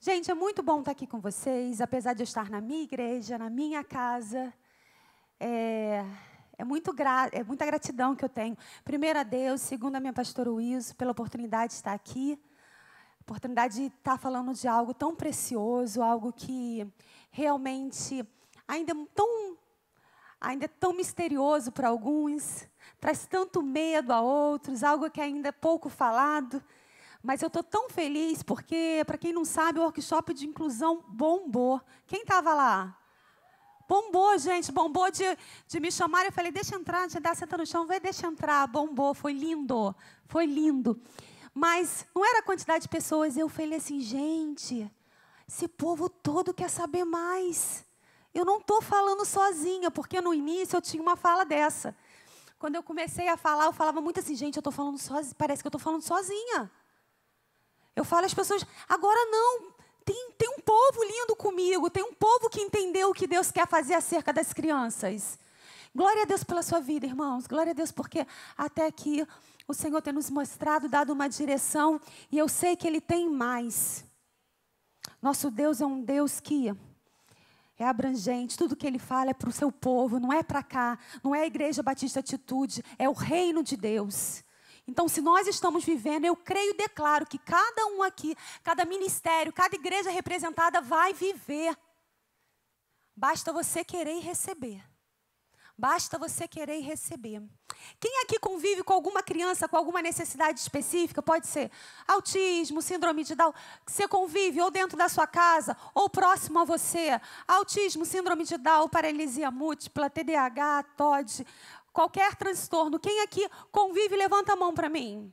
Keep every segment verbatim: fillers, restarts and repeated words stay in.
Gente, é muito bom estar aqui com vocês, apesar de eu estar na minha igreja, na minha casa. É, é, muito gra, é muita gratidão que eu tenho. Primeiro a Deus, segundo a minha pastora Wilson, pela oportunidade de estar aqui. Oportunidade de estar falando de algo tão precioso, algo que realmente ainda é tão, ainda é tão misterioso para alguns, traz tanto medo a outros, algo que ainda é pouco falado. Mas eu estou tão feliz porque, para quem não sabe, o workshop de inclusão bombou. Quem estava lá? Bombou, gente, bombou de, de me chamar. Eu falei, deixa entrar, deixa dar, senta no chão, vai, deixa entrar. Bombou, foi lindo, foi lindo. Mas não era a quantidade de pessoas. Eu falei assim, gente, esse povo todo quer saber mais. Eu não estou falando sozinha, porque no início eu tinha uma fala dessa. Quando eu comecei a falar, eu falava muito assim, gente, eu estou falando sozinha, parece que eu estou falando sozinha. Eu falo às pessoas, agora não, tem, tem um povo lindo comigo, tem um povo que entendeu o que Deus quer fazer acerca das crianças. Glória a Deus pela sua vida, irmãos. Glória a Deus porque até aqui o Senhor tem nos mostrado, dado uma direção, e eu sei que Ele tem mais. Nosso Deus é um Deus que é abrangente, tudo que Ele fala é para o seu povo, não é para cá, não é a Igreja Batista Atitude, é o reino de Deus. Então, se nós estamos vivendo, eu creio e declaro que cada um aqui, cada ministério, cada igreja representada vai viver. Basta você querer e receber. Basta você querer e receber. Quem aqui convive com alguma criança com alguma necessidade específica? Pode ser autismo, síndrome de Down. Você convive ou dentro da sua casa ou próximo a você. Autismo, síndrome de Down, paralisia múltipla, T D A H, T O D, qualquer transtorno. Quem aqui convive, levanta a mão para mim.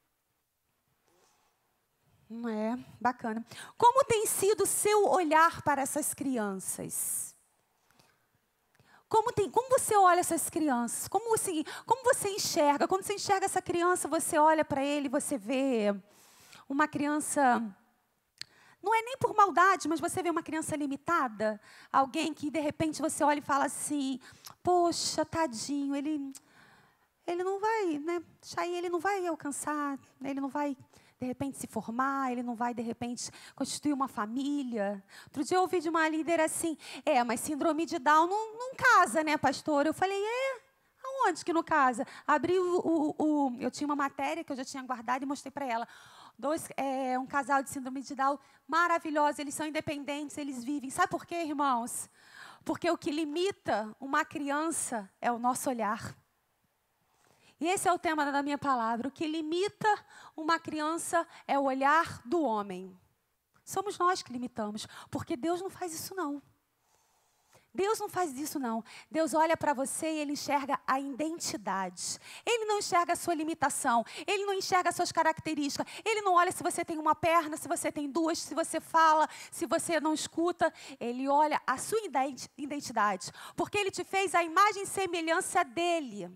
Não é? Bacana. Como tem sido o seu olhar para essas crianças? Como, tem, como você olha essas crianças? Como você, como você enxerga? Quando você enxerga essa criança, você olha para ele, você vê uma criança... Não é nem por maldade, mas você vê uma criança limitada. Alguém que, de repente, você olha e fala assim, poxa, tadinho, ele, ele não vai, né? Ele não vai alcançar, ele não vai... de repente, se formar, ele não vai, de repente, constituir uma família. Outro dia eu ouvi de uma líder assim, é, mas síndrome de Down não, não casa, né, pastor? Eu falei, é, aonde que não casa? Abri o, o, o... Eu tinha uma matéria que eu já tinha guardado e mostrei para ela. Dois, é, um casal de síndrome de Down maravilhoso, eles são independentes, eles vivem. Sabe por quê, irmãos? Porque o que limita uma criança é o nosso olhar. E esse é o tema da minha palavra. O que limita uma criança é o olhar do homem. Somos nós que limitamos, porque Deus não faz isso não. Deus não faz isso não. Deus olha para você e Ele enxerga a identidade. Ele não enxerga a sua limitação. Ele não enxerga as suas características. Ele não olha se você tem uma perna, se você tem duas, se você fala, se você não escuta. Ele olha a sua identidade, porque Ele te fez a imagem e semelhança dEle.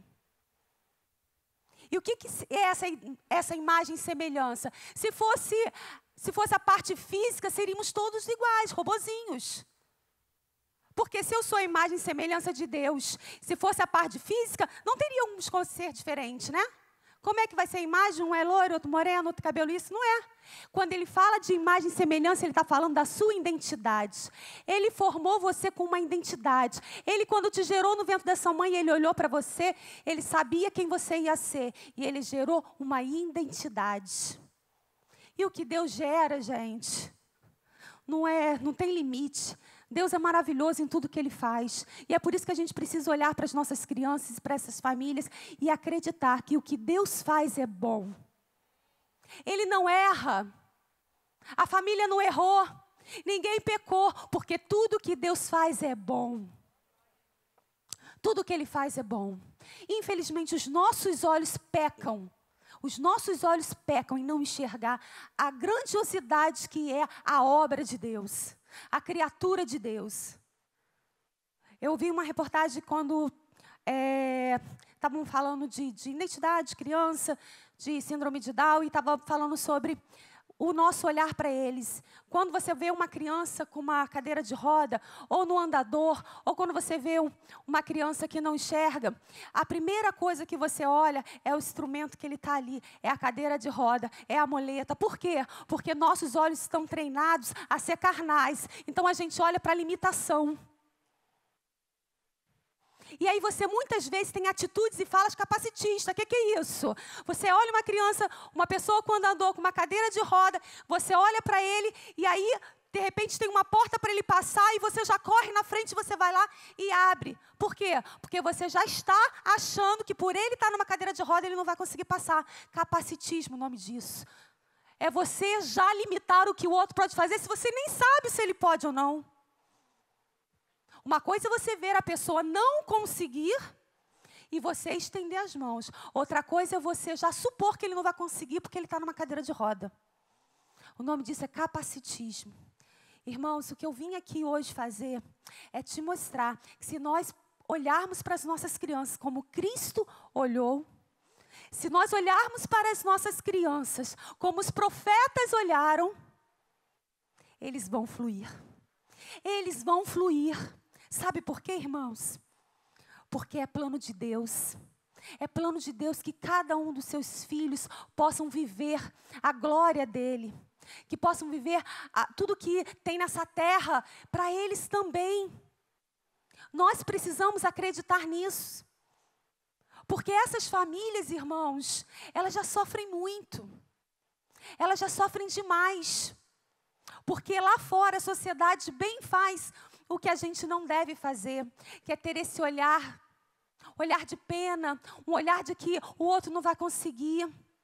E o que, que é essa, essa imagem e semelhança? Se fosse, se fosse a parte física, seríamos todos iguais, robozinhos. Porque se eu sou a imagem e semelhança de Deus, se fosse a parte física, não teríamos como ser diferentes, né? Como é que vai ser a imagem? Um é loiro, outro moreno, outro cabelo isso? Não é. Quando ele fala de imagem e semelhança, ele está falando da sua identidade. Ele formou você com uma identidade. Ele, quando te gerou no ventre da sua mãe, ele olhou para você, ele sabia quem você ia ser. E ele gerou uma identidade. E o que Deus gera, gente, não, é, não tem limite. Deus é maravilhoso em tudo que Ele faz. E é por isso que a gente precisa olhar para as nossas crianças, para essas famílias e acreditar que o que Deus faz é bom. Ele não erra. A família não errou. Ninguém pecou, porque tudo que Deus faz é bom. Tudo que Ele faz é bom. Infelizmente, os nossos olhos pecam. Os nossos olhos pecam em não enxergar a grandiosidade que é a obra de Deus. A criatura de Deus. Eu vi uma reportagem quando estavam é, falando de, de identidade, criança, de síndrome de Down, e estava falando sobre o nosso olhar para eles. Quando você vê uma criança com uma cadeira de roda, ou no andador, ou quando você vê um, uma criança que não enxerga, a primeira coisa que você olha é o instrumento que ele está ali, é a cadeira de roda, é a muleta. Por quê? Porque nossos olhos estão treinados a ser carnais. Então a gente olha para a limitação. E aí você muitas vezes tem atitudes e falas capacitistas. O que, que é isso? Você olha uma criança, uma pessoa com andador, com uma cadeira de roda, você olha para ele e aí, de repente, tem uma porta para ele passar e você já corre na frente, você vai lá e abre. Por quê? Porque você já está achando que por ele estar numa cadeira de roda, ele não vai conseguir passar. Capacitismo, o nome disso. É você já limitar o que o outro pode fazer, se você nem sabe se ele pode ou não. Uma coisa é você ver a pessoa não conseguir e você estender as mãos. Outra coisa é você já supor que ele não vai conseguir porque ele está numa cadeira de roda. O nome disso é capacitismo. Irmãos, o que eu vim aqui hoje fazer é te mostrar que se nós olharmos para as nossas crianças como Cristo olhou, se nós olharmos para as nossas crianças como os profetas olharam, eles vão fluir. Eles vão fluir. Sabe por quê, irmãos? Porque é plano de Deus. É plano de Deus que cada um dos seus filhos possam viver a glória dele. Que possam viver a, tudo que tem nessa terra para eles também. Nós precisamos acreditar nisso. Porque essas famílias, irmãos, elas já sofrem muito. Elas já sofrem demais. Porque lá fora a sociedade bem faz o que a gente não deve fazer, que é ter esse olhar, olhar de pena, um olhar de que o outro não vai conseguir.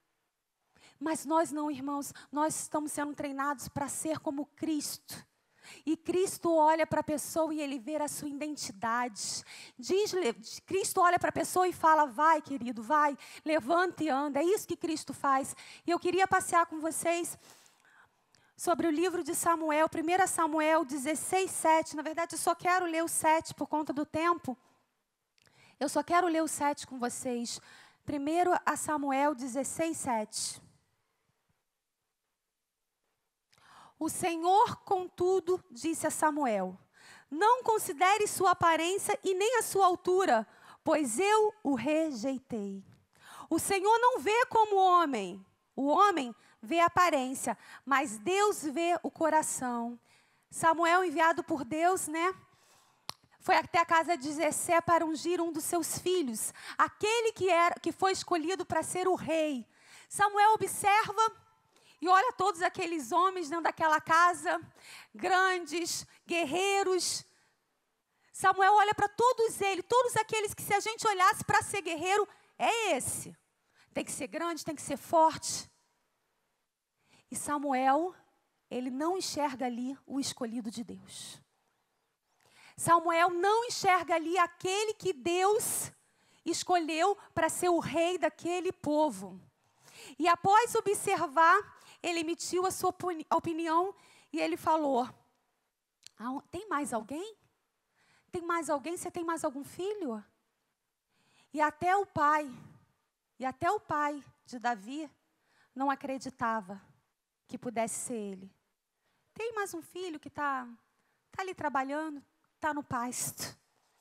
Mas nós não, irmãos, nós estamos sendo treinados para ser como Cristo. E Cristo olha para a pessoa e ele vê a sua identidade. Diz, Cristo olha para a pessoa e fala, vai querido, vai, levanta e anda. É isso que Cristo faz. E eu queria passear com vocês sobre o livro de Samuel, primeiro Samuel dezesseis, sete. Na verdade, eu só quero ler o sete por conta do tempo. Eu só quero ler o sete com vocês. primeiro Samuel dezesseis, sete. O Senhor, contudo, disse a Samuel, não considere sua aparência e nem a sua altura, pois eu o rejeitei. O Senhor não vê como homem. O homem vê a aparência, mas Deus vê o coração. Samuel, enviado por Deus, né? Foi até a casa de Jessé para ungir um dos seus filhos, aquele que, era, que foi escolhido para ser o rei. Samuel observa e olha todos aqueles homens dentro daquela casa, grandes, guerreiros. Samuel olha para todos eles, todos aqueles que se a gente olhasse para ser guerreiro, é esse. Tem que ser grande, tem que ser forte. E Samuel, ele não enxerga ali o escolhido de Deus. Samuel não enxerga ali aquele que Deus escolheu para ser o rei daquele povo. E após observar, ele emitiu a sua opinião e ele falou, tem mais alguém? Tem mais alguém? Você tem mais algum filho? E até o pai, e até o pai de Davi não acreditava que pudesse ser ele. Tem mais um filho que está tá ali trabalhando, está no pasto.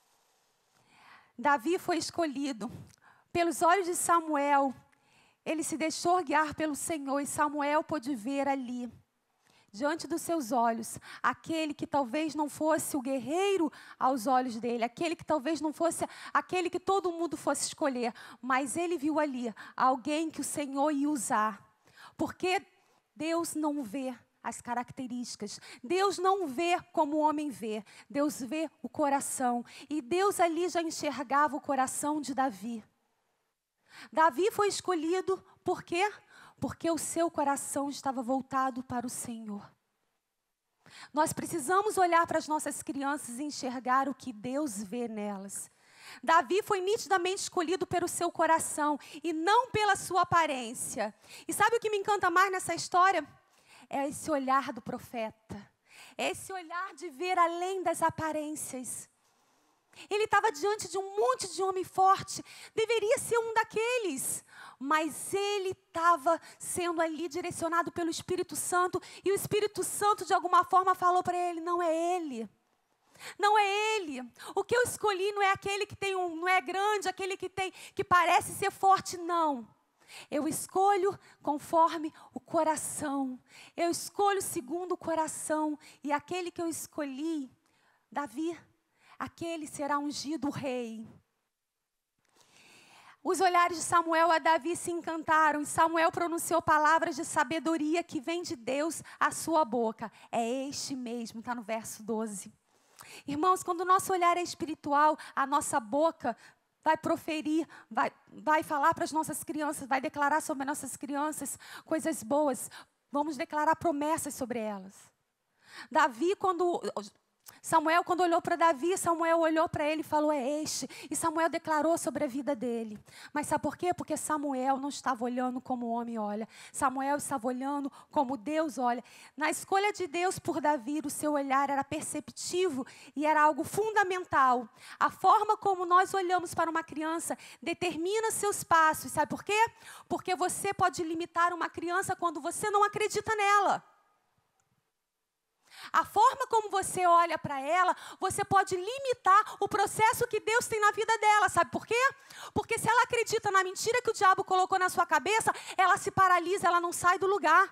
Davi foi escolhido. Pelos olhos de Samuel, ele se deixou guiar pelo Senhor e Samuel pôde ver ali, diante dos seus olhos, aquele que talvez não fosse o guerreiro aos olhos dele, aquele que talvez não fosse aquele que todo mundo fosse escolher, mas ele viu ali alguém que o Senhor ia usar. Porque Deus não vê as características. Deus não vê como o homem vê. Deus vê o coração. E Deus ali já enxergava o coração de Davi. Davi foi escolhido por quê? Porque o seu coração estava voltado para o Senhor. Nós precisamos olhar para as nossas crianças e enxergar o que Deus vê nelas. Davi foi nitidamente escolhido pelo seu coração e não pela sua aparência. E sabe o que me encanta mais nessa história? É esse olhar do profeta. É esse olhar de ver além das aparências. Ele estava diante de um monte de homem forte. Deveria ser um daqueles. Mas ele estava sendo ali direcionado pelo Espírito Santo. E o Espírito Santo, de alguma forma, falou para ele, não é ele. Não é ele. O que eu escolhi não é aquele que tem um, não é grande, aquele que tem, que parece ser forte, não. Eu escolho conforme o coração. Eu escolho segundo o coração. E aquele que eu escolhi, Davi, aquele será ungido rei. Os olhares de Samuel a Davi se encantaram, e Samuel pronunciou palavras de sabedoria que vem de Deus à sua boca. É este mesmo, está no verso doze. Irmãos, quando o nosso olhar é espiritual, a nossa boca vai proferir, vai, vai falar para as nossas crianças, vai declarar sobre as nossas crianças coisas boas. Vamos declarar promessas sobre elas. Davi, quando... Samuel, quando olhou para Davi, Samuel olhou para ele e falou, é este. E Samuel declarou sobre a vida dele. Mas sabe por quê? Porque Samuel não estava olhando como o homem olha. Samuel estava olhando como Deus olha. Na escolha de Deus por Davi, o seu olhar era perceptivo e era algo fundamental. A forma como nós olhamos para uma criança determina seus passos. Sabe por quê? Porque você pode limitar uma criança quando você não acredita nela. A forma como você olha para ela, você pode limitar o processo que Deus tem na vida dela. Sabe por quê? Porque se ela acredita na mentira que o diabo colocou na sua cabeça, ela se paralisa, ela não sai do lugar.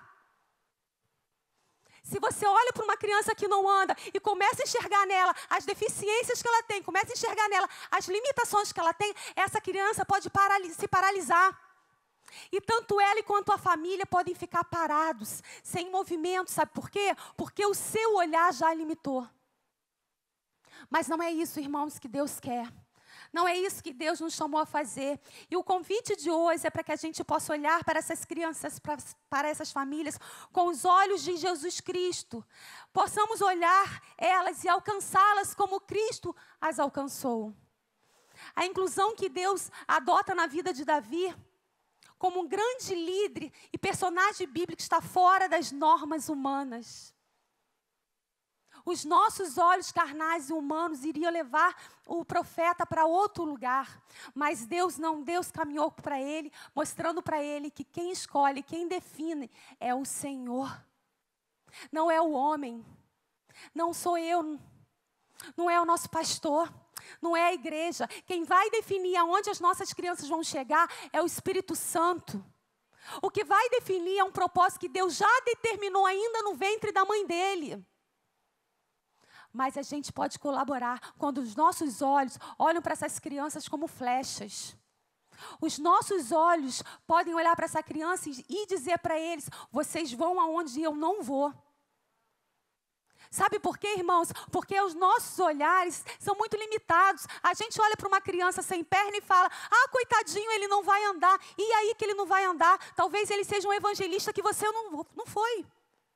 Se você olha para uma criança que não anda e começa a enxergar nela as deficiências que ela tem, começa a enxergar nela as limitações que ela tem, essa criança pode paralis- se paralisar. E tanto ela quanto a família podem ficar parados, sem movimento, sabe por quê? Porque o seu olhar já limitou. Mas não é isso, irmãos, que Deus quer. Não é isso que Deus nos chamou a fazer. E o convite de hoje é para que a gente possa olhar para essas crianças, para, para essas famílias, com os olhos de Jesus Cristo. Possamos olhar elas e alcançá-las como Cristo as alcançou. A inclusão que Deus adota na vida de Davi, como um grande líder e personagem bíblico, está fora das normas humanas. Os nossos olhos carnais e humanos iriam levar o profeta para outro lugar. Mas Deus não, Deus caminhou para ele, mostrando para ele que quem escolhe, quem define é o Senhor. Não é o homem, não sou eu, não é o nosso pastor. Não é a igreja. Quem vai definir aonde as nossas crianças vão chegar é o Espírito Santo. O que vai definir é um propósito que Deus já determinou ainda no ventre da mãe dele. Mas a gente pode colaborar quando os nossos olhos olham para essas crianças como flechas. Os nossos olhos podem olhar para essa criança e dizer para eles, vocês vão aonde eu não vou. Sabe por quê, irmãos? Porque os nossos olhares são muito limitados. A gente olha para uma criança sem perna e fala, ah, coitadinho, ele não vai andar. E aí que ele não vai andar? Talvez ele seja um evangelista que você não, não foi.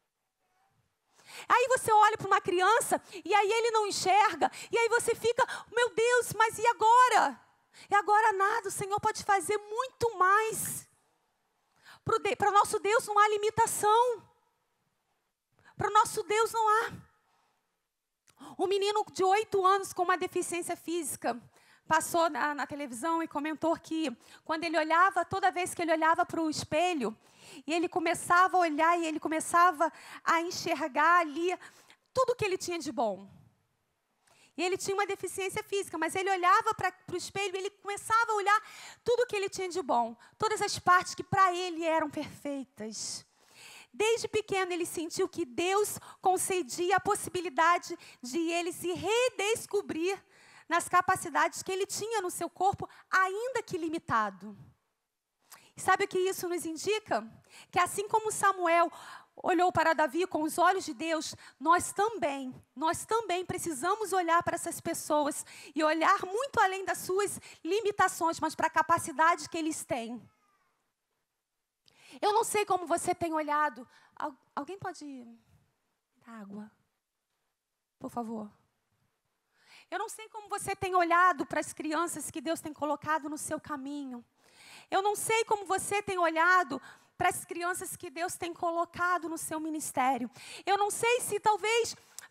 Aí você olha para uma criança e aí ele não enxerga. E aí você fica, meu Deus, mas e agora? E agora nada, o Senhor pode fazer muito mais. Para o nosso Deus não há limitação. Para o nosso Deus não há. Um menino de oito anos com uma deficiência física passou na, na televisão e comentou que quando ele olhava, toda vez que ele olhava para o espelho, e ele começava a olhar e ele começava a enxergar ali tudo que ele tinha de bom. E ele tinha uma deficiência física, mas ele olhava para o espelho e ele começava a olhar tudo que ele tinha de bom. Todas as partes que para ele eram perfeitas. Desde pequeno ele sentiu que Deus concedia a possibilidade de ele se redescobrir nas capacidades que ele tinha no seu corpo, ainda que limitado. E sabe o que isso nos indica? Que assim como Samuel olhou para Davi com os olhos de Deus, nós também, nós também precisamos olhar para essas pessoas e olhar muito além das suas limitações, mas para a capacidade que eles têm. Eu não sei como você tem olhado. Al- alguém pode dar água? Por favor. Eu não sei como você tem olhado para as crianças que Deus tem colocado no seu caminho. Eu não sei como você tem olhado para as crianças que Deus tem colocado no seu ministério. Eu não sei se talvez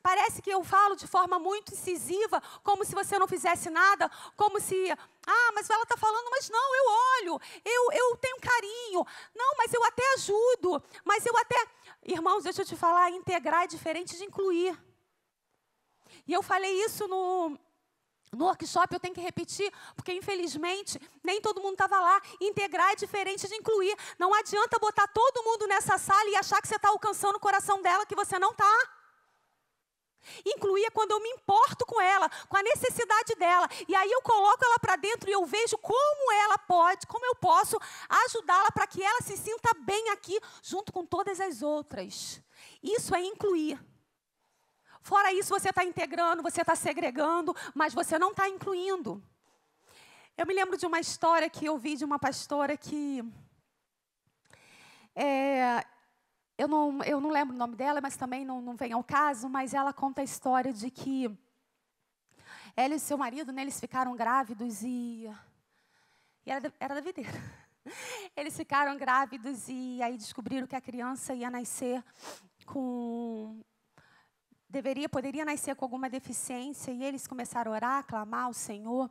parece que eu falo de forma muito incisiva, como se você não fizesse nada, como se, ah, mas ela está falando, mas não, eu olho, eu, eu tenho carinho, não, mas eu até ajudo, mas eu até... Irmãos, deixa eu te falar, integrar é diferente de incluir. E eu falei isso no... No workshop, eu tenho que repetir, porque infelizmente nem todo mundo estava lá. Integrar é diferente de incluir. Não adianta botar todo mundo nessa sala e achar que você está alcançando o coração dela, que você não está. Incluir é quando eu me importo com ela, com a necessidade dela. E aí eu coloco ela para dentro e eu vejo como ela pode, como eu posso ajudá-la para que ela se sinta bem aqui, junto com todas as outras. Isso é incluir. Fora isso, você está integrando, você está segregando, mas você não está incluindo. Eu me lembro de uma história que eu vi de uma pastora que... É, eu, não, eu não lembro o nome dela, mas também não, não vem ao caso, mas ela conta a história de que ela e seu marido, né, eles ficaram grávidos e... e era, era da videira. Eles ficaram grávidos e aí descobriram que a criança ia nascer com... Deveria, poderia nascer com alguma deficiência, e eles começaram a orar, a clamar ao Senhor.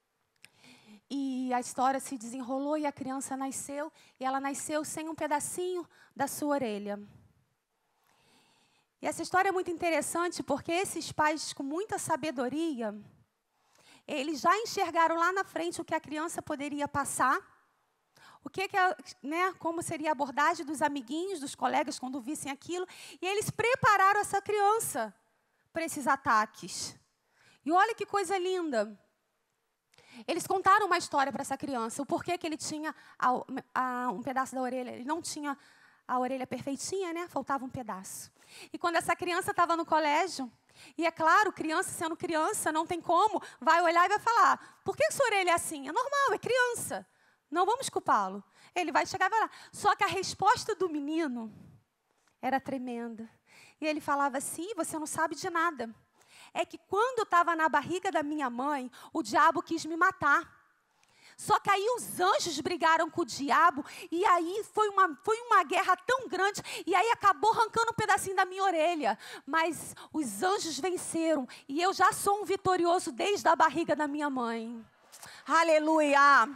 E a história se desenrolou, e a criança nasceu, e ela nasceu sem um pedacinho da sua orelha. E essa história é muito interessante, porque esses pais, com muita sabedoria, eles já enxergaram lá na frente o que a criança poderia passar, o que, que é, né, como seria a abordagem dos amiguinhos, dos colegas, quando vissem aquilo. E eles prepararam essa criança para esses ataques. E olha que coisa linda. Eles contaram uma história para essa criança. O porquê que ele tinha a, a, um pedaço da orelha. Ele não tinha a orelha perfeitinha, né? Faltava um pedaço. E quando essa criança estava no colégio, e é claro, criança sendo criança, não tem como, vai olhar e vai falar, por que sua orelha é assim? É normal, é criança. Não vamos culpá-lo. Ele vai chegar e vai lá. Só que a resposta do menino era tremenda. E ele falava assim, você não sabe de nada. É que quando eu estava na barriga da minha mãe, o diabo quis me matar. Só que aí os anjos brigaram com o diabo, e aí foi uma, foi uma guerra tão grande, e aí acabou arrancando um pedacinho da minha orelha. Mas os anjos venceram, e eu já sou um vitorioso desde a barriga da minha mãe. Aleluia!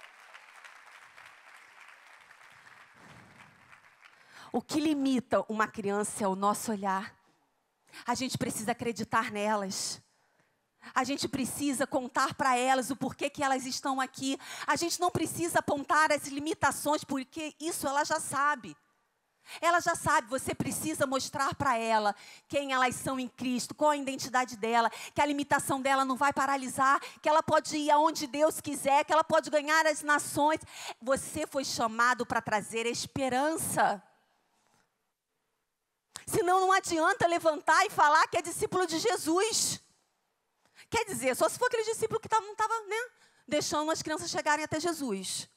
O que limita uma criança é o nosso olhar. A gente precisa acreditar nelas. A gente precisa contar para elas o porquê que elas estão aqui. A gente não precisa apontar as limitações, porque isso ela já sabe. Ela já sabe, você precisa mostrar para ela quem elas são em Cristo, qual a identidade dela, que a limitação dela não vai paralisar, que ela pode ir aonde Deus quiser, que ela pode ganhar as nações. Você foi chamado para trazer esperança. Senão não adianta levantar e falar que é discípulo de Jesus. Quer dizer, só se for aquele discípulo que não estava, né, deixando as crianças chegarem até Jesus.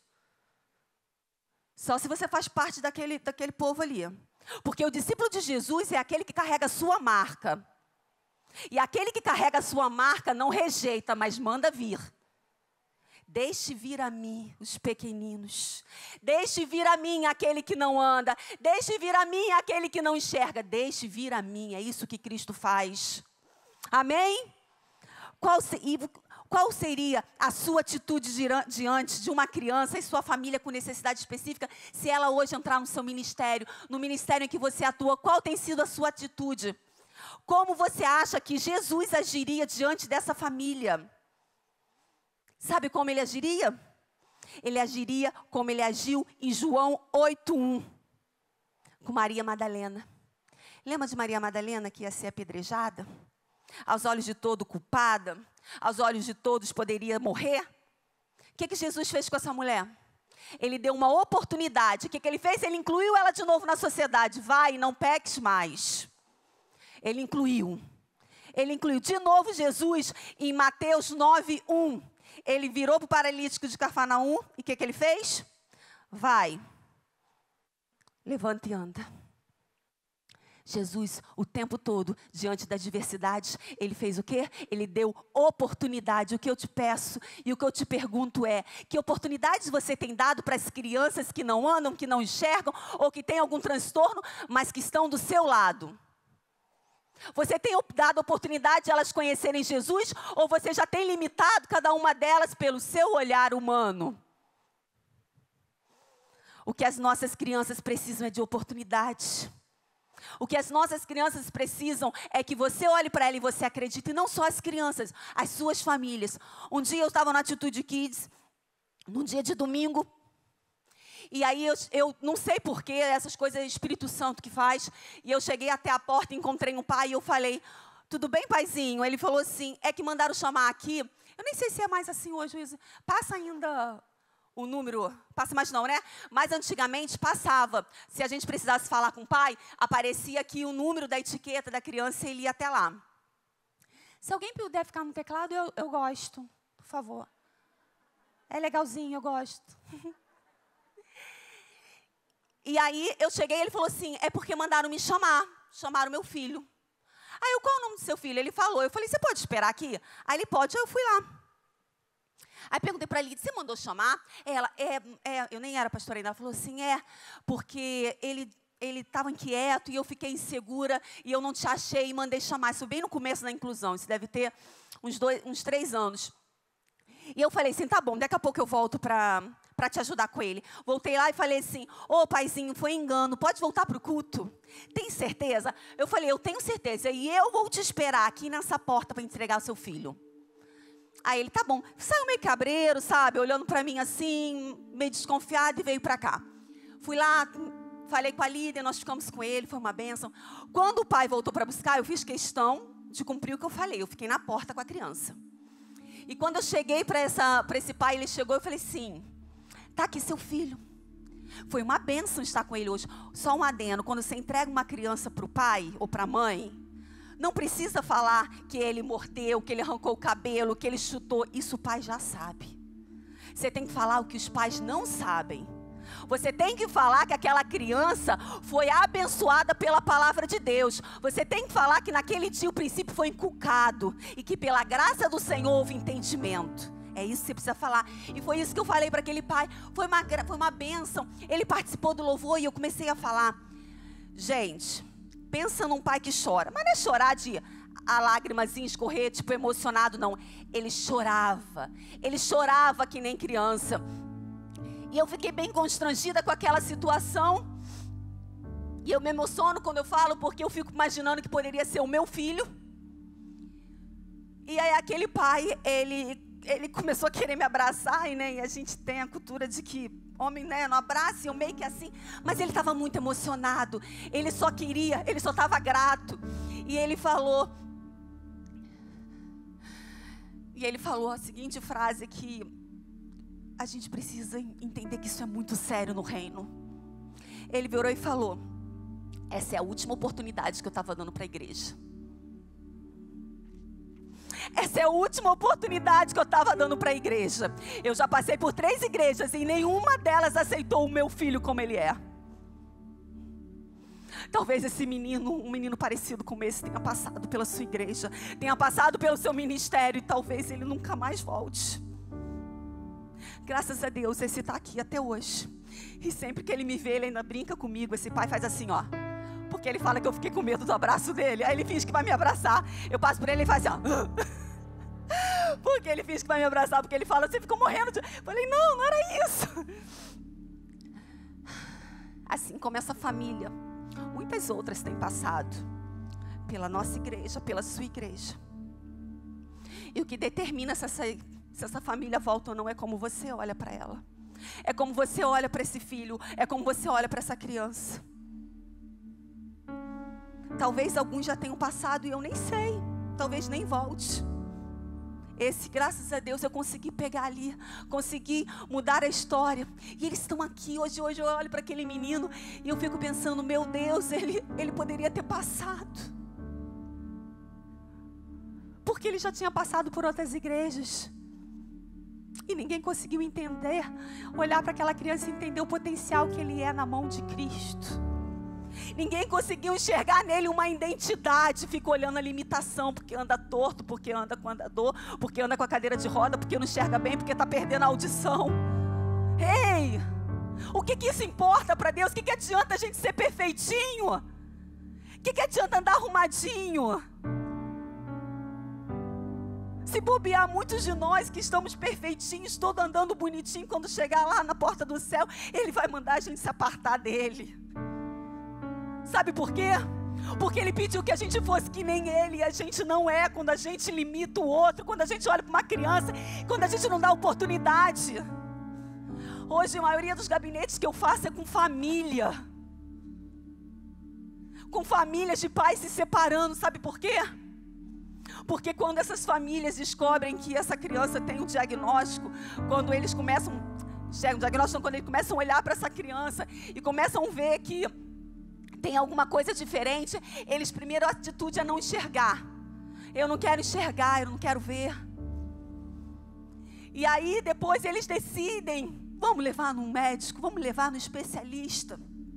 Só se você faz parte daquele, daquele povo ali. Porque o discípulo de Jesus é aquele que carrega a sua marca. E aquele que carrega a sua marca não rejeita, mas manda vir. Deixe vir a mim os pequeninos. Deixe vir a mim aquele que não anda. Deixe vir a mim aquele que não enxerga. Deixe vir a mim. É isso que Cristo faz. Amém? Qual, se, qual seria a sua atitude diante de uma criança e sua família com necessidade específica, se ela hoje entrar no seu ministério, no ministério em que você atua? Qual tem sido a sua atitude? Como você acha que Jesus agiria diante dessa família? Sabe como ele agiria? Ele agiria como ele agiu em João oito, um, com Maria Madalena. Lembra de Maria Madalena que ia ser apedrejada? Aos olhos de todo culpada, aos olhos de todos poderia morrer. O que, que Jesus fez com essa mulher? Ele deu uma oportunidade. O que, que ele fez? Ele incluiu ela de novo na sociedade. Vai, não peques mais. Ele incluiu. Ele incluiu de novo Jesus em Mateus nove, um. Ele virou para o paralítico de Cafarnaum. E o que, que ele fez? Vai, levanta e anda. Jesus, o tempo todo, diante das diversidades, ele fez o quê? Ele deu oportunidade. O que eu te peço e o que eu te pergunto é, que oportunidades você tem dado para as crianças que não andam, que não enxergam, ou que têm algum transtorno, mas que estão do seu lado? Você tem dado oportunidade de elas conhecerem Jesus? Ou você já tem limitado cada uma delas pelo seu olhar humano? O que as nossas crianças precisam é de oportunidade. O que as nossas crianças precisam é que você olhe para ela e você acredite. E não só as crianças, as suas famílias. Um dia eu estava na Atitude Kids, num dia de domingo. E aí eu, eu não sei porquê, essas coisas é o Espírito Santo que faz. E eu cheguei até a porta, encontrei um pai e eu falei, tudo bem, paizinho? Ele falou assim, é que mandaram chamar aqui. Eu nem sei se é mais assim hoje. Passa ainda o número, passa mais não, né? Mas antigamente passava. Se a gente precisasse falar com o pai, aparecia aqui o número da etiqueta da criança e ele ia até lá. Se alguém puder ficar no teclado, eu, eu gosto, por favor. É legalzinho, eu gosto. E aí eu cheguei e ele falou assim, é porque mandaram me chamar, chamaram meu filho. Aí eu, qual é o nome do seu filho? Ele falou, eu falei, você pode esperar aqui? Aí ele pode, aí eu fui lá. Aí perguntei para ele, você mandou chamar? Ela, é, é, eu nem era pastora ainda, ela falou assim, é, porque ele ele estava inquieto e eu fiquei insegura e eu não te achei e mandei chamar. Isso bem no começo da inclusão, isso deve ter uns, dois, uns três anos. E eu falei assim, tá bom, daqui a pouco eu volto para para te ajudar com ele. Voltei lá e falei assim, ô paizinho, foi engano, pode voltar para o culto? Tem certeza? Eu falei, eu tenho certeza, e eu vou te esperar aqui nessa porta para entregar o seu filho. Aí ele, tá bom. Saiu meio cabreiro, sabe, olhando para mim assim, meio desconfiado e veio para cá. Fui lá, falei com a líder, nós ficamos com ele, foi uma bênção. Quando o pai voltou para buscar, eu fiz questão de cumprir o que eu falei, eu fiquei na porta com a criança. E quando eu cheguei para esse pai, ele chegou e eu falei assim, tá aqui seu filho. Foi uma bênção estar com ele hoje. Só um adendo, quando você entrega uma criança para o pai ou para a mãe, não precisa falar que ele mordeu, que ele arrancou o cabelo, que ele chutou. Isso o pai já sabe. Você tem que falar o que os pais não sabem. Você tem que falar que aquela criança foi abençoada pela palavra de Deus. Você tem que falar que naquele dia o princípio foi inculcado e que pela graça do Senhor houve entendimento. É isso que você precisa falar. E foi isso que eu falei para aquele pai. Foi uma, foi uma bênção. Ele participou do louvor e eu comecei a falar. Gente, pensa num pai que chora. Mas não é chorar de a lágrimazinha escorrer, tipo emocionado, não. Ele chorava. Ele chorava que nem criança. E eu fiquei bem constrangida com aquela situação. E eu me emociono quando eu falo, porque eu fico imaginando que poderia ser o meu filho. E aí aquele pai, ele... ele começou a querer me abraçar, e, né, e a gente tem a cultura de que homem, né, não abraça, e eu meio que assim, mas ele estava muito emocionado, ele só queria, ele só estava grato, e ele falou, e ele falou a seguinte frase que a gente precisa entender que isso é muito sério no reino. Ele virou e falou, essa é a última oportunidade que eu estava dando para a igreja. Essa é a última oportunidade que eu estava dando para a igreja. Eu já passei por três igrejas e nenhuma delas aceitou o meu filho como ele é. Talvez esse menino, um menino parecido com esse, tenha passado pela sua igreja, tenha passado pelo seu ministério e talvez ele nunca mais volte. Graças a Deus, esse está aqui até hoje. E sempre que ele me vê, ele ainda brinca comigo. Esse pai faz assim, ó. Porque ele fala que eu fiquei com medo do abraço dele. Aí ele finge que vai me abraçar. Eu passo por ele e ele faz assim, ó. Porque ele finge que vai me abraçar. Porque ele fala, você ficou morrendo de... Eu falei, não, não era isso. Assim como essa família, muitas outras têm passado pela nossa igreja, pela sua igreja. E o que determina se essa, se essa família volta ou não é como você olha para ela. É como você olha para esse filho. É como você olha para essa criança. Talvez alguns já tenham passado e eu nem sei. Talvez nem volte. Esse, graças a Deus, eu consegui pegar ali. Consegui mudar a história. E eles estão aqui. Hoje, hoje eu olho para aquele menino e eu fico pensando, meu Deus, ele, ele poderia ter passado. Porque ele já tinha passado por outras igrejas. E ninguém conseguiu entender. Olhar para aquela criança e entender o potencial que ele é na mão de Cristo. Ninguém conseguiu enxergar nele uma identidade. Fica olhando a limitação, porque anda torto, porque anda com andador, porque anda com a cadeira de roda, porque não enxerga bem, porque está perdendo a audição. Ei, o que que isso importa para Deus? O que que adianta a gente ser perfeitinho? O que, que adianta andar arrumadinho? Se bobear, muitos de nós que estamos perfeitinhos, todo andando bonitinho, quando chegar lá na porta do céu, Ele vai mandar a gente se apartar dele. Sabe por quê? Porque Ele pediu que a gente fosse que nem Ele, e a gente não é. Quando a gente limita o outro, quando a gente olha para uma criança, quando a gente não dá oportunidade. Hoje a maioria dos gabinetes que eu faço é com família. Com famílias de pais se separando, sabe por quê? Porque quando essas famílias descobrem que essa criança tem um diagnóstico, quando eles começam, chegam um diagnóstico, quando eles começam a olhar para essa criança e começam a ver que tem alguma coisa diferente, eles primeiro a atitude é não enxergar. Eu não quero enxergar, eu não quero ver. E aí depois eles decidem, vamos levar num médico, vamos levar no especialista.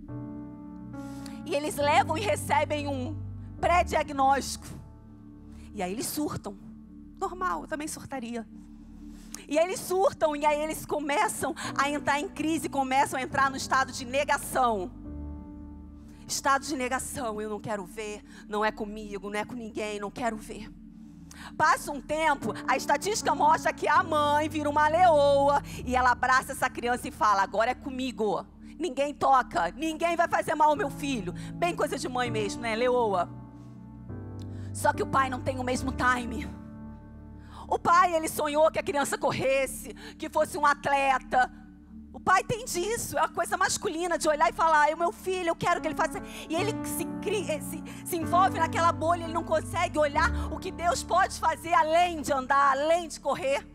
E eles levam e recebem um pré-diagnóstico. E aí eles surtam. Normal, eu também surtaria. E aí eles surtam, e aí eles começam a entrar em crise, começam a entrar no estado de negação. Estado de negação, eu não quero ver, não é comigo, não é com ninguém, não quero ver. Passa um tempo, a estatística mostra que a mãe vira uma leoa, e ela abraça essa criança e fala, agora é comigo. Ninguém toca, ninguém vai fazer mal ao meu filho. Bem coisa de mãe mesmo, né, leoa? Só que o pai não tem o mesmo time. O pai, ele sonhou que a criança corresse, que fosse um atleta. O pai tem disso, é uma coisa masculina de olhar e falar, é o meu filho, eu quero que ele faça. E ele se, cria, se, se envolve naquela bolha, ele não consegue olhar o que Deus pode fazer além de andar, além de correr.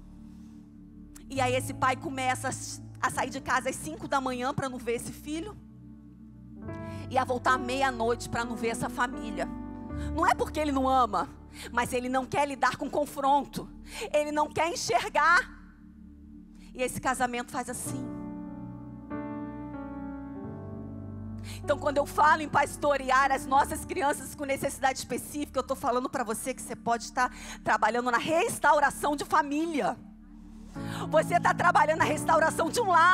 E aí esse pai começa a sair de casa às cinco da manhã para não ver esse filho. E a voltar à meia-noite para não ver essa família. Não é porque ele não ama, mas ele não quer lidar com confronto. Ele não quer enxergar. E esse casamento faz assim. Então quando eu falo em pastorear as nossas crianças com necessidade específica, eu estou falando para você que você pode estar trabalhando na restauração de família. Você está trabalhando na restauração de um lar.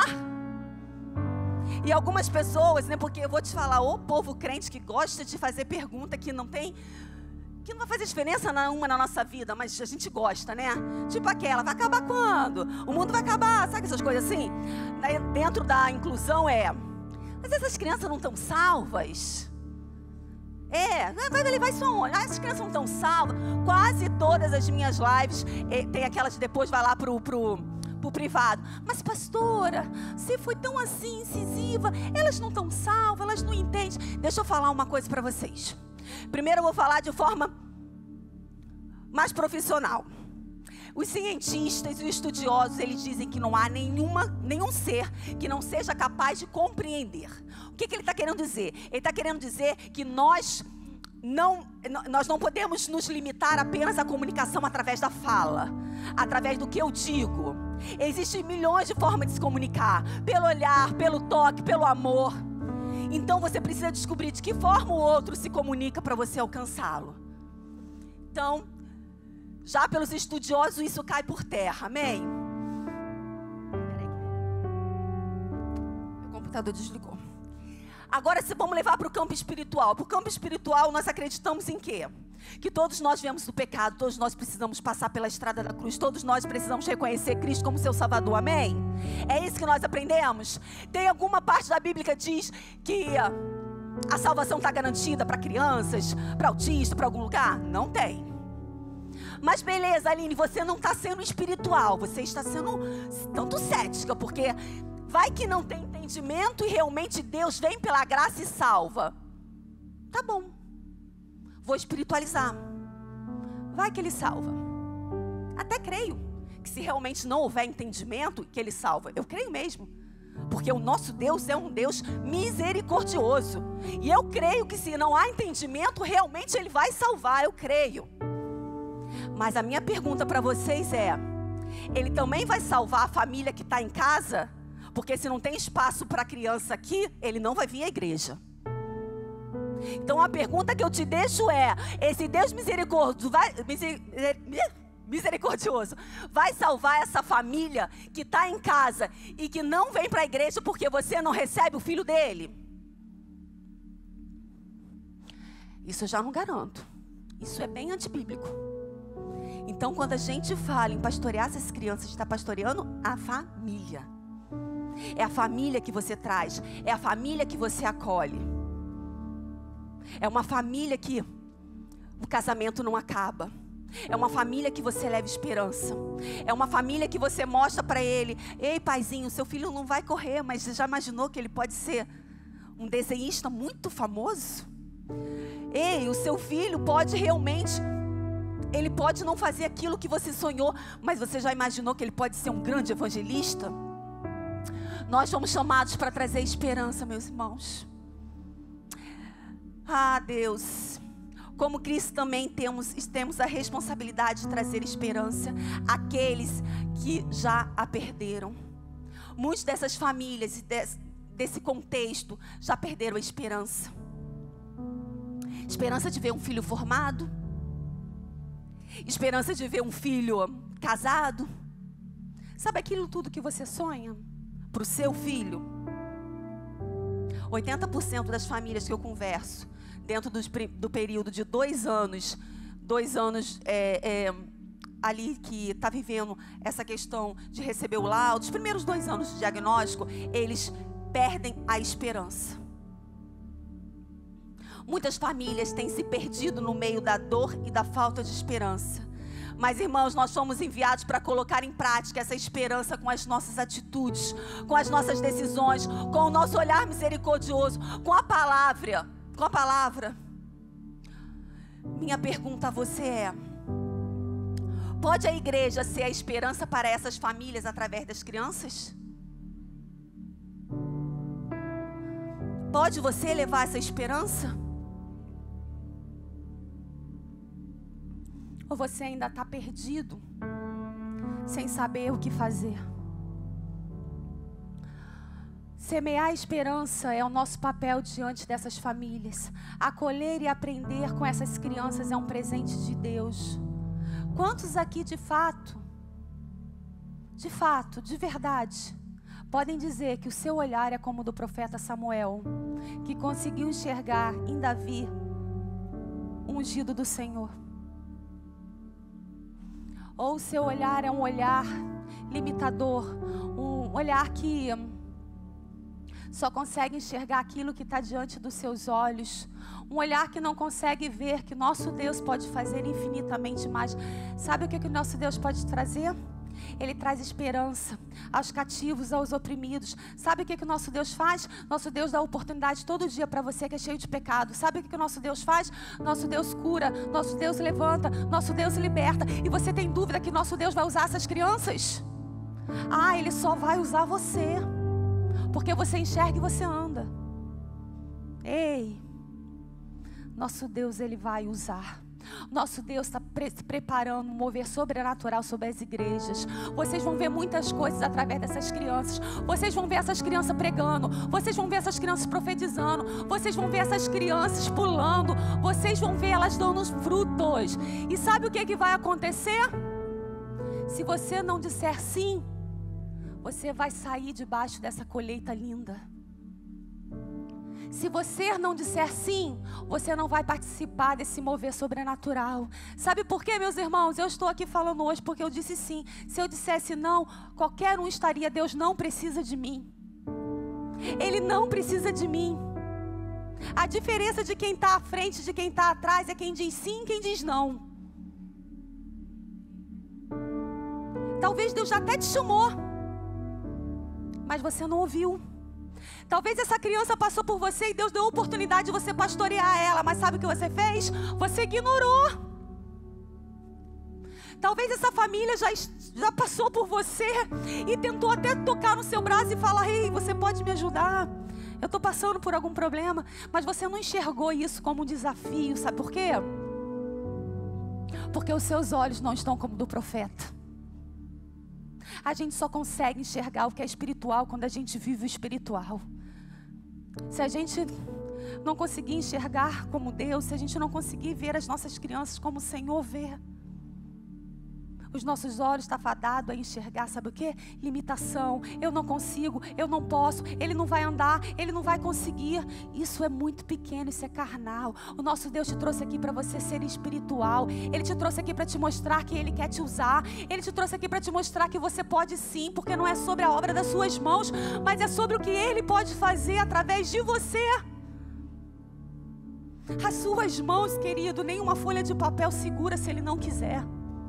E algumas pessoas, né, porque eu vou te falar, o povo crente que gosta de fazer pergunta que não tem, que não vai fazer diferença nenhuma na nossa vida, mas a gente gosta, né? Tipo aquela, vai acabar quando? O mundo vai acabar, sabe essas coisas assim? Dentro da inclusão é, mas essas crianças não estão salvas? É, vai levar isso aonde? Ah, essas crianças não estão salvas. Quase todas as minhas lives, tem aquelas que depois vai lá pro... pro Pro privado, mas pastora, você foi tão assim, incisiva, elas não estão salvas, elas não entendem. Deixa eu falar uma coisa para vocês. Primeiro eu vou falar de forma mais profissional. Os cientistas e os estudiosos, eles dizem que não há nenhuma, nenhum ser que não seja capaz de compreender. O que, que ele está querendo dizer? Ele está querendo dizer que nós não, nós não podemos nos limitar apenas à comunicação através da fala, através do que eu digo. Existem milhões de formas de se comunicar, pelo olhar, pelo toque, pelo amor. Então você precisa descobrir de que forma o outro se comunica para você alcançá-lo. Então, já pelos estudiosos isso cai por terra, amém? Peraí. Meu computador desligou. Agora vamos levar para o campo espiritual. Para o campo espiritual nós acreditamos em quê? Que todos nós viemos do pecado, todos nós precisamos passar pela estrada da cruz, todos nós precisamos reconhecer Cristo como seu Salvador, amém? É isso que nós aprendemos? Tem alguma parte da Bíblia que diz que a salvação está garantida para crianças, para autistas, para algum lugar? Não tem. Mas beleza, Aline, você não está sendo espiritual, você está sendo tanto cética, porque vai que não tem entendimento e realmente Deus vem pela graça e salva. Tá bom. Vou espiritualizar. Vai que Ele salva. Até creio que se realmente não houver entendimento, que Ele salva. Eu creio mesmo. Porque o nosso Deus é um Deus misericordioso. E eu creio que se não há entendimento, realmente Ele vai salvar. Eu creio. Mas a minha pergunta para vocês é: Ele também vai salvar a família que está em casa? Porque se não tem espaço para a criança aqui, Ele não vai vir à igreja. Então a pergunta que eu te deixo é: esse Deus misericordioso vai, misericordioso vai salvar essa família que está em casa e que não vem para a igreja porque você não recebe o filho dele? Isso eu já não garanto. Isso é bem antibíblico. Então, quando a gente fala em pastorear essas crianças, a gente está pastoreando a família. É a família que você traz. É a família que você acolhe. É uma família que o casamento não acaba. É uma família que você leva esperança. É uma família que você mostra para ele: ei, paizinho, seu filho não vai correr, mas você já imaginou que ele pode ser um desenhista muito famoso? Ei, o seu filho pode realmente, ele pode não fazer aquilo que você sonhou, mas você já imaginou que ele pode ser um grande evangelista? Nós fomos chamados para trazer esperança, meus irmãos. Ah, Deus, como Cristo também temos, temos a responsabilidade de trazer esperança àqueles que já a perderam. Muitas dessas famílias, desse, desse contexto, já perderam a esperança. Esperança de ver um filho formado. Esperança de ver um filho casado. Sabe aquilo tudo que você sonha para o seu filho? oitenta por cento das famílias que eu converso, dentro do, do período de dois anos, dois anos é, é, ali que está vivendo essa questão de receber o laudo, os primeiros dois anos de diagnóstico, eles perdem a esperança. Muitas famílias têm se perdido no meio da dor e da falta de esperança. Mas, irmãos, nós somos enviados para colocar em prática essa esperança com as nossas atitudes, com as nossas decisões, com o nosso olhar misericordioso, com a palavra, com a palavra. Minha pergunta a você é: pode a igreja ser a esperança para essas famílias através das crianças? Pode você levar essa esperança? Ou você ainda está perdido, sem saber o que fazer? Semear esperança é o nosso papel diante dessas famílias. Acolher e aprender com essas crianças é um presente de Deus. Quantos aqui de fato, de fato, de verdade, podem dizer que o seu olhar é como o do profeta Samuel, que conseguiu enxergar em Davi o ungido do Senhor? Ou o seu olhar é um olhar limitador, um olhar que só consegue enxergar aquilo que está diante dos seus olhos, um olhar que não consegue ver que nosso Deus pode fazer infinitamente mais? Sabe o que, que o nosso Deus pode trazer? Ele traz esperança aos cativos, aos oprimidos. Sabe o que, que o nosso Deus faz? Nosso Deus dá oportunidade todo dia para você que é cheio de pecado. Sabe o que, que o nosso Deus faz? Nosso Deus cura, nosso Deus levanta, nosso Deus liberta. E você tem dúvida que nosso Deus vai usar essas crianças? Ah, Ele só vai usar você, porque você enxerga e você anda. Ei, nosso Deus, Ele vai usar. Nosso Deus está pre preparando um mover sobrenatural sobre as igrejas. Vocês vão ver muitas coisas através dessas crianças. Vocês vão ver essas crianças pregando. Vocês vão ver essas crianças profetizando. Vocês vão ver essas crianças pulando. Vocês vão ver elas dando frutos. E sabe o que, que vai acontecer? Se você não disser sim, você vai sair debaixo dessa colheita linda. Se você não disser sim, você não vai participar desse mover sobrenatural. Sabe por quê, meus irmãos? Eu estou aqui falando hoje porque eu disse sim. Se eu dissesse não, qualquer um estaria: Deus não precisa de mim. Ele não precisa de mim. A diferença de quem está à frente, de quem está atrás, é quem diz sim e quem diz não. Talvez Deus já até te chamou, mas você não ouviu. Talvez essa criança passou por você e Deus deu a oportunidade de você pastorear ela, mas sabe o que você fez? Você ignorou. Talvez essa família já, já passou por você e tentou até tocar no seu braço e falar: ei, você pode me ajudar? Eu estou passando por algum problema. Mas você não enxergou isso como um desafio. Sabe por quê? Porque os seus olhos não estão como o do profeta. A gente só consegue enxergar o que é espiritual quando a gente vive o espiritual. Se a gente não conseguir enxergar como Deus, se a gente não conseguir ver as nossas crianças como o Senhor vê, os nossos olhos estão fadados a enxergar, sabe o quê? Limitação. Eu não consigo, eu não posso, ele não vai andar, ele não vai conseguir. Isso é muito pequeno, isso é carnal. O nosso Deus te trouxe aqui para você ser espiritual. Ele te trouxe aqui para te mostrar que ele quer te usar. Ele te trouxe aqui para te mostrar que você pode sim, porque não é sobre a obra das suas mãos, mas é sobre o que ele pode fazer através de você. As suas mãos, querido, nenhuma folha de papel segura se ele não quiser.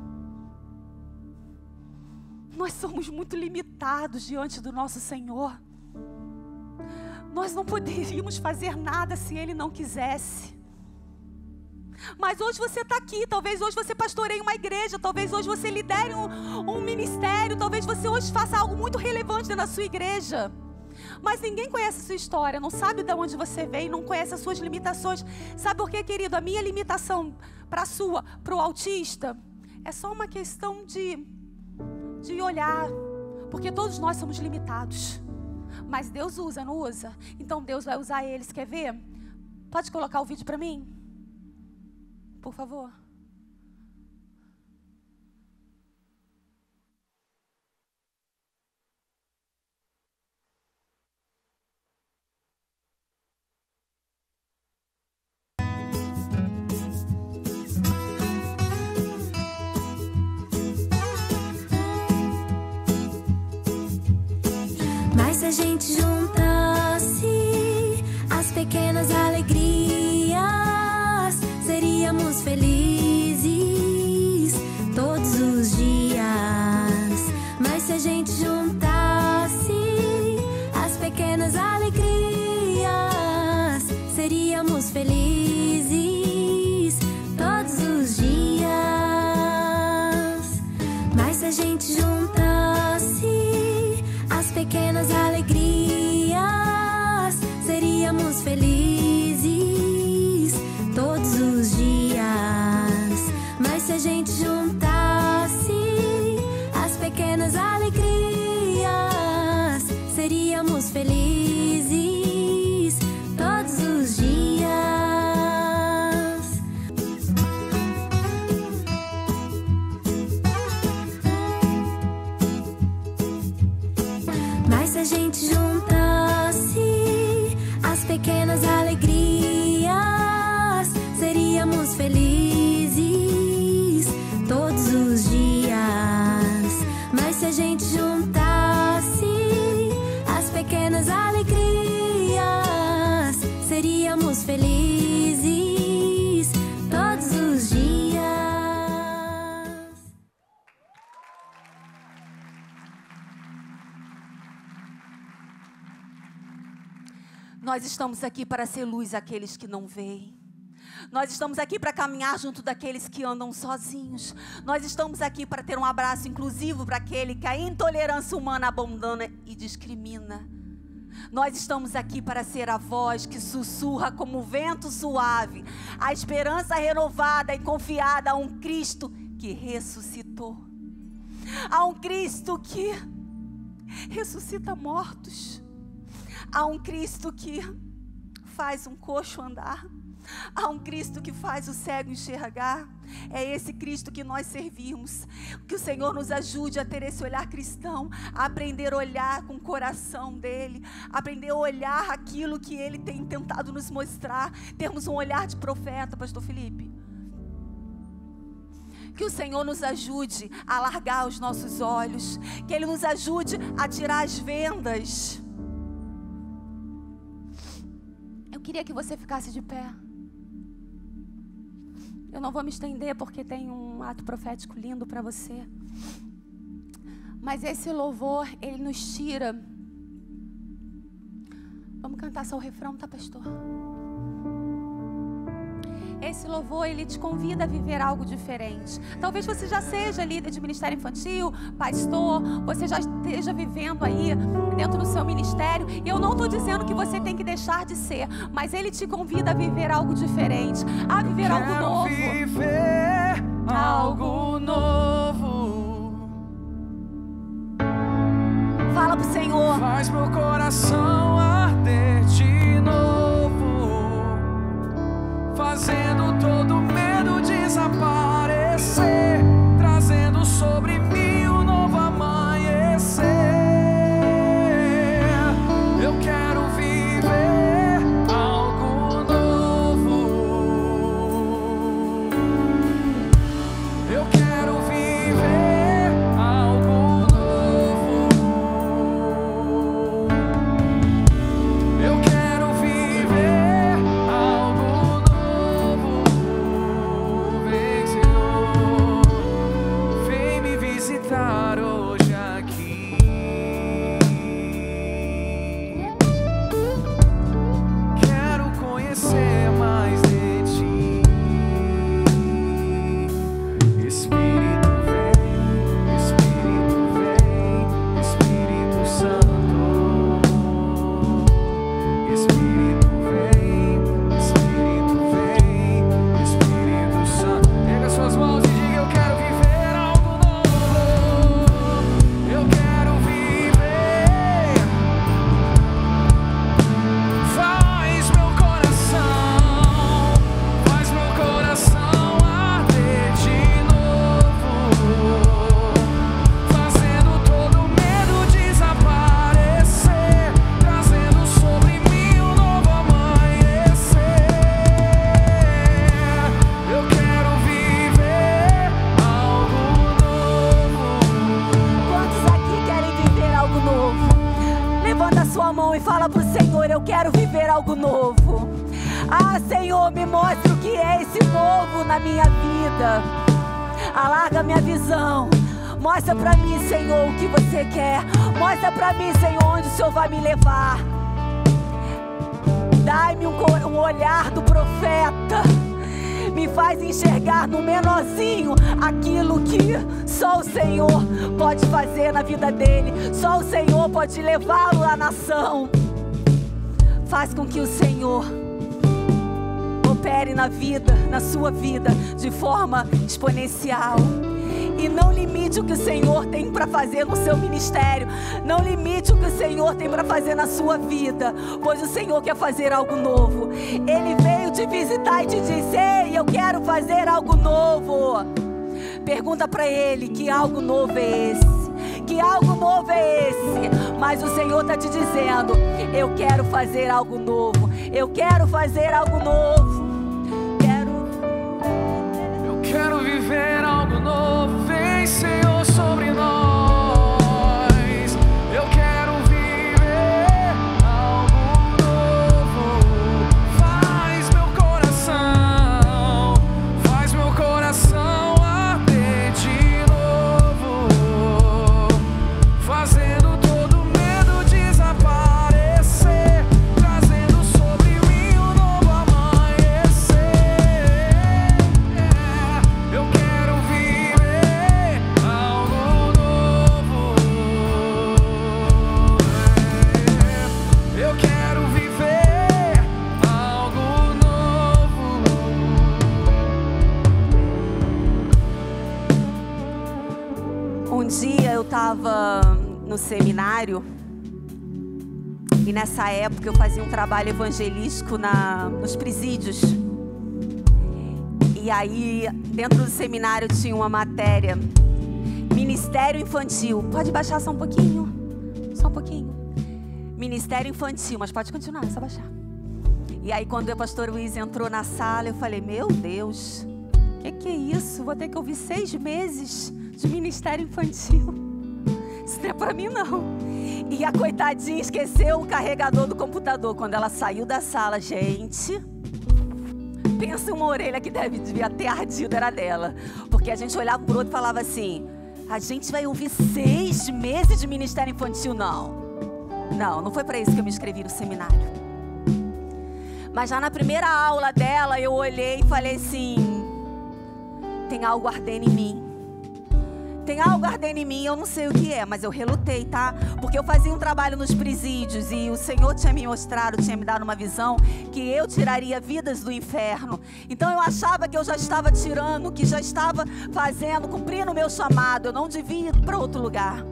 Nós somos muito limitados diante do nosso Senhor. Nós não poderíamos fazer nada se ele não quisesse. Mas hoje você está aqui, talvez hoje você pastoreie uma igreja, talvez hoje você lidere um, um ministério, talvez você hoje faça algo muito relevante dentro da sua igreja. Mas ninguém conhece a sua história, não sabe de onde você veio, não conhece as suas limitações. Sabe por quê, querido? A minha limitação para a sua, para o autista, é só uma questão de, de olhar. Porque todos nós somos limitados. Mas Deus usa, não usa? Então Deus vai usar eles, quer ver? Pode colocar o vídeo para mim? Por favor. Mas se a gente juntasse as pequenas alegrias, seríamos felizes todos os dias. Mas se a gente juntasse as pequenas alegrias, seríamos felizes todos os dias. Mas se a gente juntasse as pequenas alegrias, seríamos felizes todos os dias. Mas se a gente juntasse as pequenas alegrias, seríamos felizes todos os dias. Mas se a gente juntasse as pequenas alegrias, seríamos felizes todos os dias. Mas se a gente juntasse as pequenas alegrias, seríamos felizes todos os dias. Nós estamos aqui para ser luz àqueles que não veem. Nós estamos aqui para caminhar junto daqueles que andam sozinhos. Nós estamos aqui para ter um abraço inclusivo para aquele que a intolerância humana abandona e discrimina. Nós estamos aqui para ser a voz que sussurra como o vento suave, a esperança renovada e confiada a um Cristo que ressuscitou. A um Cristo que ressuscita mortos. Há um Cristo que faz um coxo andar. Há um Cristo que faz o cego enxergar. É esse Cristo que nós servimos. Que o Senhor nos ajude a ter esse olhar cristão, a aprender a olhar com o coração dEle, aprender a olhar aquilo que Ele tem tentado nos mostrar. Termos um olhar de profeta, pastor Felipe. Que o Senhor nos ajude a alargar os nossos olhos. Que Ele nos ajude a tirar as vendas. Eu queria que você ficasse de pé. Eu não vou me estender porque tem um ato profético lindo para você. Mas esse louvor, ele nos tira. Vamos cantar só o refrão, tá, pastor? Esse louvor, ele te convida a viver algo diferente. Talvez você já seja líder de ministério infantil, pastor, você já esteja vivendo aí dentro do seu ministério. E eu não estou dizendo que você tem que deixar de ser, mas ele te convida a viver algo diferente, a viver Quero algo novo. viver algo novo. Fala pro Senhor. Faz meu coração arder de novo, fazendo todo medo desaparecer, trazendo sobre Senhor, eu quero viver algo novo. Ah, Senhor, me mostra o que é esse novo na minha vida. Alarga minha visão. Mostra pra mim, Senhor, o que você quer. Mostra pra mim, Senhor, onde o Senhor vai me levar. Dai-me um, um olhar do profeta. Me faz enxergar no menorzinho aquilo que só o Senhor pode fazer na vida dele. Só o Senhor pode levá-lo à nação. Faz com que o Senhor opere na vida, na sua vida, de forma exponencial. E não limite o que o Senhor tem para fazer no seu ministério. Não limite o que o Senhor tem para fazer na sua vida. Pois o Senhor quer fazer algo novo. Ele veio te visitar e te disse: ei, eu quero fazer algo novo. Pergunta para Ele: que algo novo é esse? Que algo novo é esse? Mas o Senhor está te dizendo: eu quero fazer algo novo. Eu quero fazer algo novo. Quero... Eu quero viver algo novo. Vem, Senhor, sobre nós. Eu quero viver algo novo. Faz meu coração, faz meu coração arder de novo, fazendo todo medo desaparecer, trazendo sobre mim um novo amanhecer. Eu quero viver algo novo. Eu quero viver algo novo. Um dia eu estava no seminário e nessa época eu fazia um trabalho evangelístico na, nos presídios. E aí dentro do seminário tinha uma matéria: Ministério Infantil. Pode baixar só um pouquinho? Só um pouquinho. Ministério Infantil, mas pode continuar, é só baixar. E aí quando o pastor Luiz entrou na sala, eu falei: meu Deus, o que, que é isso? Vou ter que ouvir seis meses de Ministério Infantil. Isso não é pra mim, não. E a coitadinha esqueceu o carregador do computador quando ela saiu da sala. Gente, pensa uma orelha que deve, devia ter ardido, era dela. Porque a gente olhava pro outro e falava assim: a gente vai ouvir seis meses de Ministério Infantil? Não. Não, não foi para isso que eu me inscrevi no seminário. Mas já na primeira aula dela, eu olhei e falei assim: tem algo ardendo em mim. Tem algo ardendo em mim, eu não sei o que é, mas eu relutei, tá? Porque eu fazia um trabalho nos presídios e o Senhor tinha me mostrado, tinha me dado uma visão que eu tiraria vidas do inferno. Então eu achava que eu já estava tirando, que já estava fazendo, cumprindo o meu chamado. Eu não devia ir para outro lugar.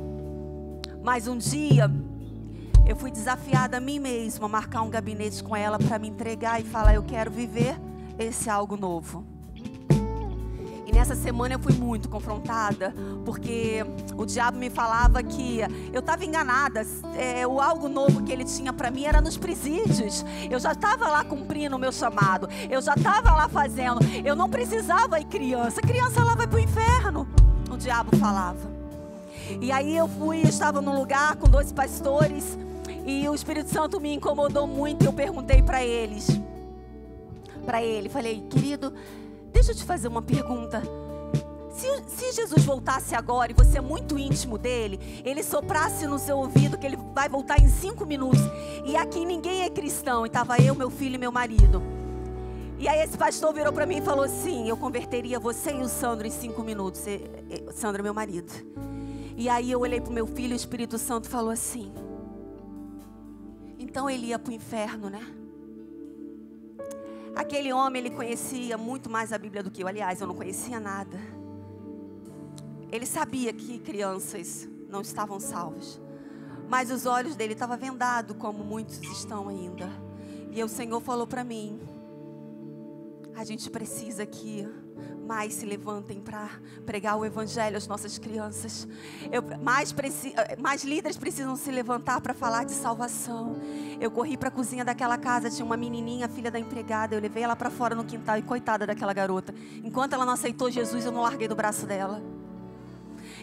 Mas um dia eu fui desafiada a mim mesma a marcar um gabinete com ela para me entregar e falar: eu quero viver esse algo novo. E nessa semana eu fui muito confrontada, porque o diabo me falava que eu estava enganada. É, o algo novo que ele tinha para mim era nos presídios. Eu já estava lá cumprindo o meu chamado. Eu já estava lá fazendo. Eu não precisava ir criança. Criança lá vai para o inferno, o diabo falava. E aí eu fui, eu estava num lugar com dois pastores e o Espírito Santo me incomodou muito. E eu perguntei para eles, para ele, falei: querido, deixa eu te fazer uma pergunta. Se, se Jesus voltasse agora e você é muito íntimo dele, ele soprasse no seu ouvido que ele vai voltar em cinco minutos, e aqui ninguém é cristão, e estava eu, meu filho e meu marido. E aí esse pastor virou para mim e falou assim: eu converteria você e o Sandro em cinco minutos. E, e, Sandro é meu marido. E aí eu olhei para o meu filho e o Espírito Santo falou assim: então ele ia para o inferno, né? Aquele homem, ele conhecia muito mais a Bíblia do que eu. Aliás, eu não conhecia nada. Ele sabia que crianças não estavam salvas, mas os olhos dele estavam vendados, como muitos estão ainda. E o Senhor falou para mim: a gente precisa que mais se levantem para pregar o Evangelho às nossas crianças. Eu, mais, preci, mais líderes precisam se levantar para falar de salvação. Eu corri para a cozinha daquela casa, tinha uma menininha, filha da empregada. Eu levei ela para fora no quintal e coitada daquela garota. Enquanto ela não aceitou Jesus, eu não larguei do braço dela.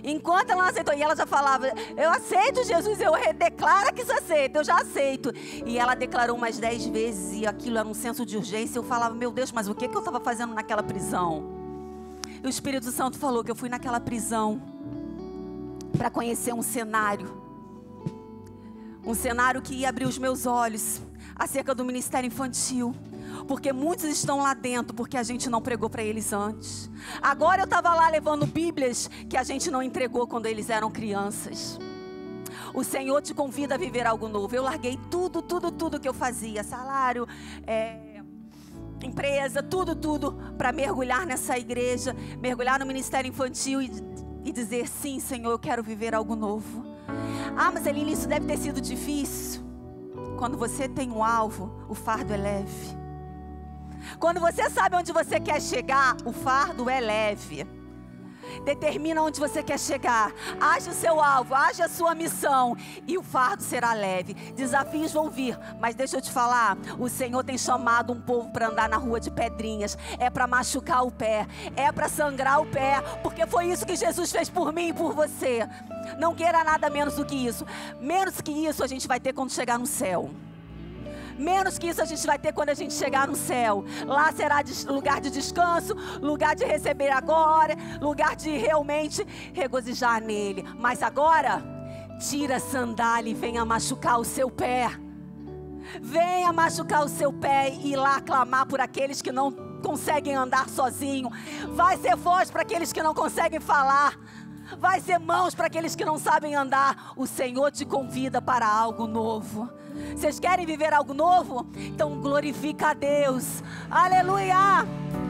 Enquanto ela não aceitou, e ela já falava, eu aceito Jesus, eu declaro que isso aceito, eu já aceito. E ela declarou umas dez vezes e aquilo era um senso de urgência. Eu falava, meu Deus, mas o que, que eu estava fazendo naquela prisão? E o Espírito Santo falou que eu fui naquela prisão para conhecer um cenário. Um cenário que ia abrir os meus olhos acerca do ministério infantil. Porque muitos estão lá dentro porque a gente não pregou para eles antes. Agora eu estava lá levando bíblias que a gente não entregou quando eles eram crianças. O Senhor te convida a viver algo novo. Eu larguei tudo, tudo, tudo que eu fazia. Salário, é, empresa, tudo, tudo. Para mergulhar nessa igreja. Mergulhar no ministério infantil e, e dizer, sim, Senhor, eu quero viver algo novo. Ah, mas Eline, isso deve ter sido difícil. Quando você tem um alvo, o fardo é leve. Quando você sabe onde você quer chegar, o fardo é leve. Determina onde você quer chegar. Ache o seu alvo, ache a sua missão e o fardo será leve. Desafios vão vir, mas deixa eu te falar, o Senhor tem chamado um povo para andar na rua de pedrinhas. É para machucar o pé, é para sangrar o pé, porque foi isso que Jesus fez por mim e por você. Não queira nada menos do que isso. Menos que isso a gente vai ter quando chegar no céu. Menos que isso a gente vai ter quando a gente chegar no céu. Lá será lugar de descanso, lugar de receber agora, lugar de realmente regozijar nele. Mas agora, tira a sandália e venha machucar o seu pé. Venha machucar o seu pé e ir lá clamar por aqueles que não conseguem andar sozinho. Vai ser voz para aqueles que não conseguem falar. Vai ser mãos para aqueles que não sabem andar. O Senhor te convida para algo novo. Vocês querem viver algo novo? Então glorifica a Deus. Aleluia!